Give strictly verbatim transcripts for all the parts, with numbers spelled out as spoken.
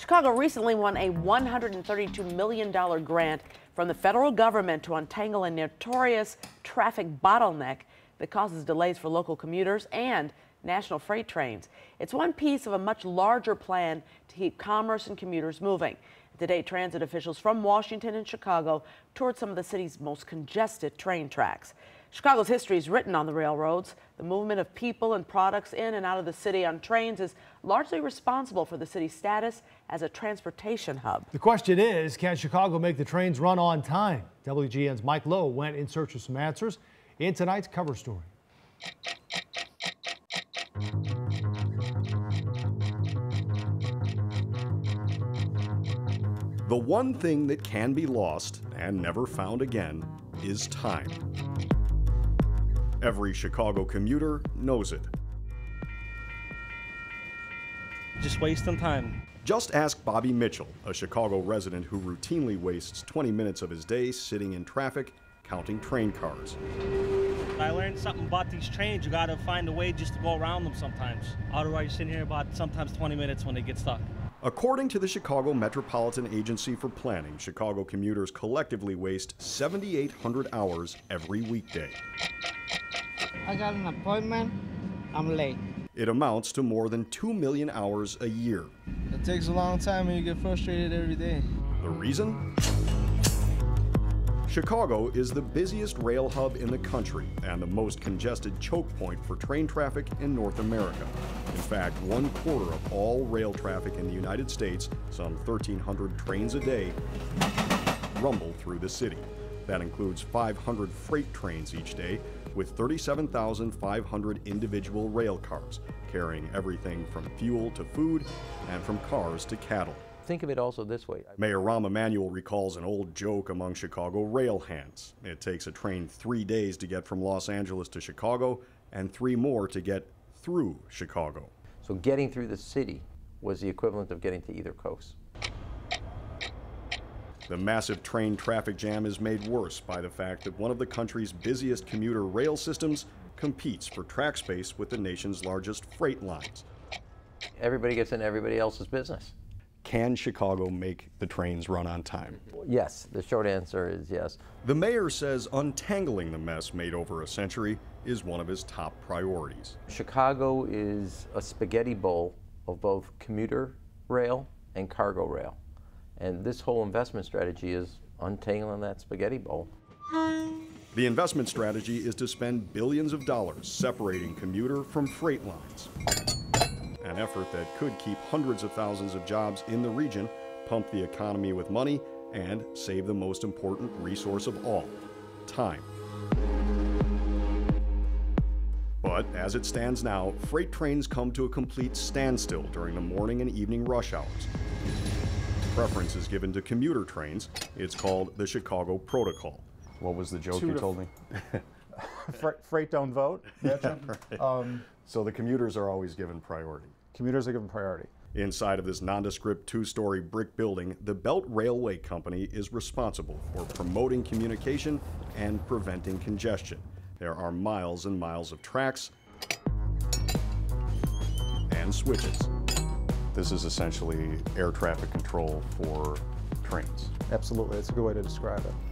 Chicago recently won a one hundred thirty-two million dollars grant from the federal government to untangle a notorious traffic bottleneck that causes delays for local commuters and national freight trains. It's one piece of a much larger plan to keep commerce and commuters moving. Today, transit officials from Washington and Chicago toured some of the city's most congested train tracks. Chicago's history is written on the railroads. The movement of people and products in and out of the city on trains is largely responsible for the city's status as a transportation hub. The question is, can Chicago make the trains run on time? W G N's Mike Lowe went in search of some answers in tonight's cover story. The one thing that can be lost and never found again is time. Every Chicago commuter knows it. Just wasting time. Just ask Bobby Mitchell, a Chicago resident who routinely wastes twenty minutes of his day sitting in traffic, counting train cars. I learned something about these trains. You gotta find a way just to go around them sometimes. Otherwise, you're sitting here about sometimes twenty minutes when they get stuck. According to the Chicago Metropolitan Agency for Planning, Chicago commuters collectively waste seven thousand eight hundred hours every weekday. I got an appointment. I'm late. It amounts to more than two million hours a year. It takes a long time and you get frustrated every day. The reason? Chicago is the busiest rail hub in the country and the most congested choke point for train traffic in North America. In fact, one quarter of all rail traffic in the United States, some thirteen hundred trains a day, rumble through the city. That includes five hundred freight trains each day, with thirty-seven thousand five hundred individual rail cars, carrying everything from fuel to food and from cars to cattle. Think of it also this way. Mayor Rahm Emanuel recalls an old joke among Chicago rail hands. It takes a train three days to get from Los Angeles to Chicago and three more to get through Chicago. So getting through the city was the equivalent of getting to either coast. The massive train traffic jam is made worse by the fact that one of the country's busiest commuter rail systems competes for track space with the nation's largest freight lines. Everybody gets in everybody else's business. Can Chicago make the trains run on time? Yes, the short answer is yes. The mayor says untangling the mess made over a century is one of his top priorities. Chicago is a spaghetti bowl of both commuter rail and cargo rail. And this whole investment strategy is untangling that spaghetti bowl. The investment strategy is to spend billions of dollars separating commuter from freight lines. An effort that could keep hundreds of thousands of jobs in the region, pump the economy with money, and save the most important resource of all, time. But as it stands now, freight trains come to a complete standstill during the morning and evening rush hours. Preference is given to commuter trains. It's called the Chicago Protocol. What was the joke Two you to told me? Freight don't vote. Yeah, right. um, so the commuters are always given priority. Commuters are given priority. Inside of this nondescript two-story brick building, the Belt Railway Company is responsible for promoting communication and preventing congestion. There are miles and miles of tracks and switches. This is essentially air traffic control for trains. Absolutely, that's a good way to describe it.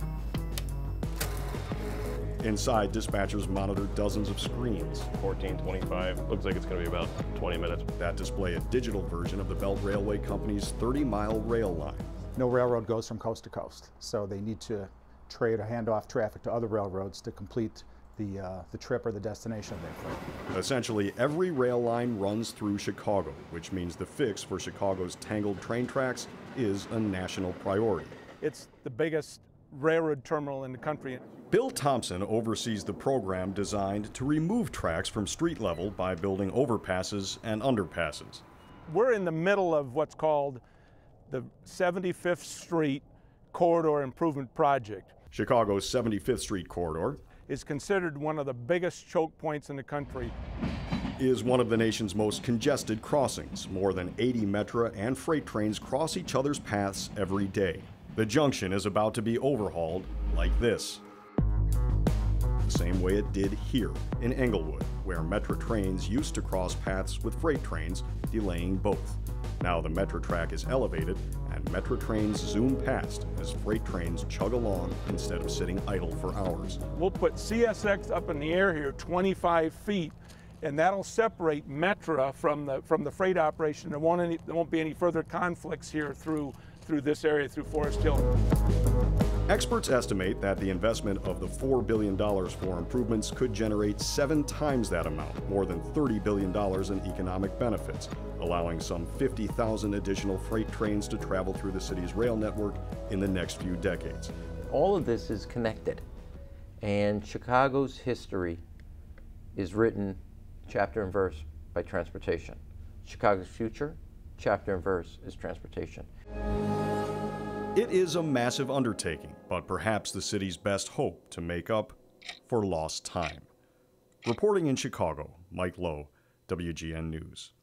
Inside, dispatchers monitor dozens of screens. fourteen twenty-five, looks like it's going to be about twenty minutes. That display a digital version of the Belt Railway Company's thirty mile rail line. No railroad goes from coast to coast, so they need to trade or hand off traffic to other railroads to complete the, uh, the trip or the destination of their freight. Essentially, every rail line runs through Chicago, which means the fix for Chicago's tangled train tracks is a national priority. It's the biggest railroad terminal in the country. Bill Thompson oversees the program designed to remove tracks from street level by building overpasses and underpasses. We're in the middle of what's called the seventy-fifth Street Corridor Improvement Project. Chicago's seventy-fifth Street Corridor is considered one of the biggest choke points in the country. Is one of the nation's most congested crossings. More than eighty Metra and freight trains cross each other's paths every day. The junction is about to be overhauled like this. the same way it did here in Englewood, where Metra trains used to cross paths with freight trains, delaying both. Now the Metra track is elevated, and Metra trains zoom past as freight trains chug along instead of sitting idle for hours. We'll put C S X up in the air here twenty-five feet, and that'll separate Metra from the from the freight operation. There won't any, there won't be any further conflicts here through through this area, through Forest Hill. Experts estimate that the investment of the four billion dollars for improvements could generate seven times that amount, more than thirty billion dollars in economic benefits, allowing some fifty thousand additional freight trains to travel through the city's rail network in the next few decades. All of this is connected, and Chicago's history is written chapter and verse by transportation. Chicago's future, chapter and verse, is transportation. It is a massive undertaking, but perhaps the city's best hope to make up for lost time. Reporting in Chicago, Mike Lowe, W G N News.